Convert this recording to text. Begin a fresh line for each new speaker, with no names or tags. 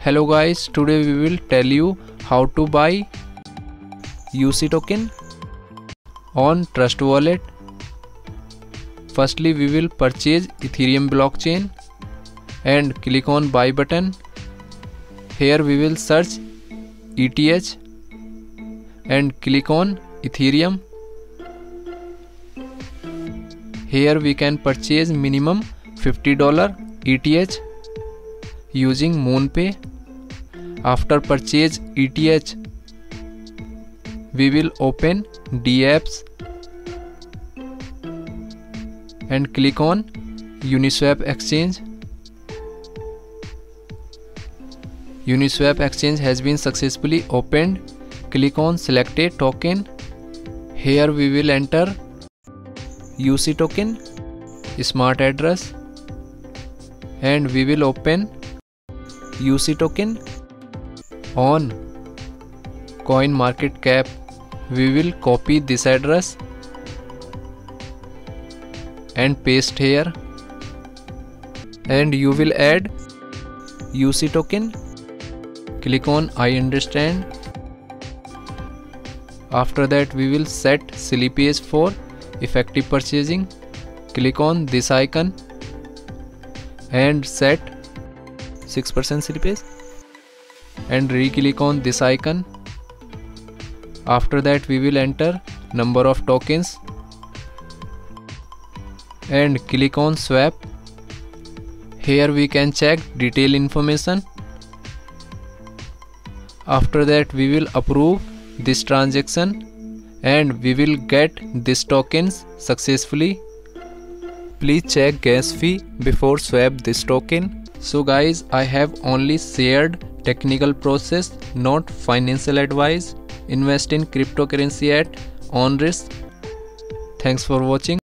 Hello guys, today we will tell you how to buy UC token on Trust Wallet. Firstly, we will purchase Ethereum blockchain and click on buy button. Here we will search ETH and click on Ethereum. Here we can purchase minimum $50 ETH using MoonPay. After purchase ETH, we will open dApps and click on Uniswap exchange. Uniswap exchange has been successfully opened. Click on select a token. Here we will enter UC token, smart address, and we will open UC token on CoinMarketCap. We will copy this address and paste here, and you will add UC token. Click on I understand. After that we will set slippage for effective purchasing. Click on this icon and set 6% slippage and re-click on this icon. After that we will enter number of tokens and click on swap. Here we can check detail information. After that we will approve this transaction and we will get these tokens successfully. Please check gas fee before swap this token. So guys, I have only shared technical process, not financial advice. Invest in cryptocurrency at own risk. Thanks for watching.